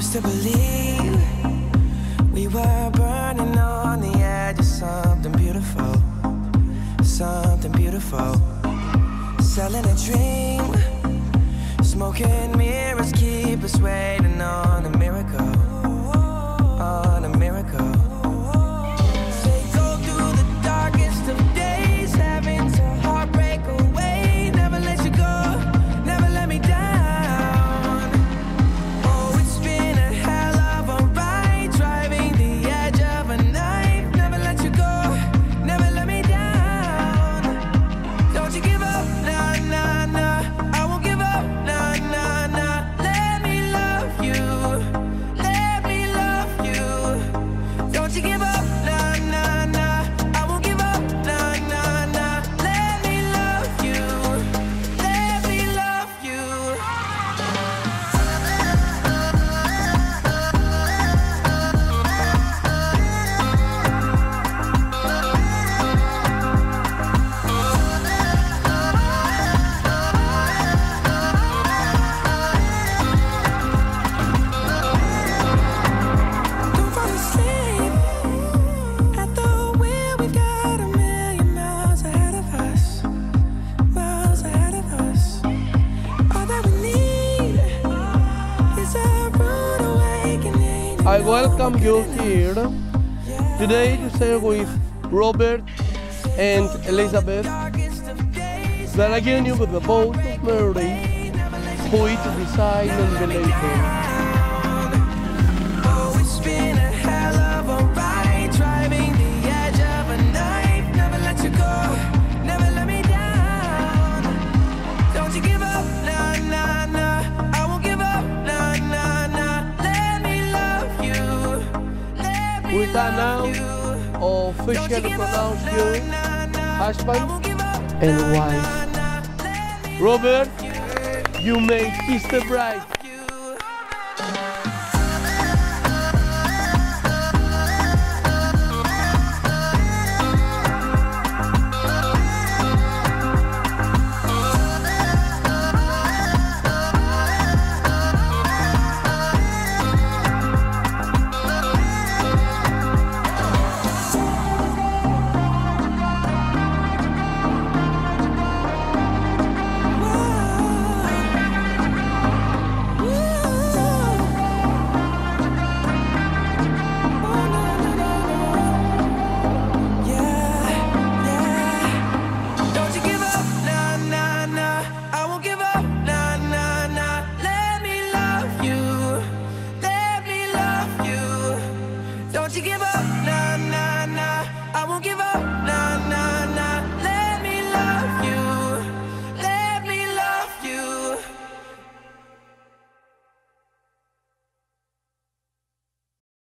used to believe we were burning on the edge of something beautiful, something beautiful. Selling a dream, smoking mirrors keep us waiting on a miracle, on a miracle. They go through the darkest of days, having to heartbreak away. Never let you go, never let me down. Oh, it's been a hell of a ride, driving the edge of a knife. Never let you go, never let me down. Don't you give up, nah, nah, nah. I won't give up, nah, nah, nah. Let me love you, let me love you. Don't you give up, nah, nah, nah. I won't give up, nah, nah, nah. Let me love you, let me love you. Don't fall asleep at the wheel. We've got a million miles ahead of us, miles ahead of us. All that we need is a rude awakening. I welcome you here today to share with Robert and Elizabeth that I gave you with the boat of Mary, poet, design and relation. Oh, it's been a hell of a ride, driving the edge of a knife. Never let you go, never let me down. Don't you give up, nah, nah, nah. I won't give up, nah, nah, nah. Let me love you, let me We can now love you. officially pronounce you husband Won't give up, and nah, wife. nah, nah. Let me Robert, you may kiss the bride.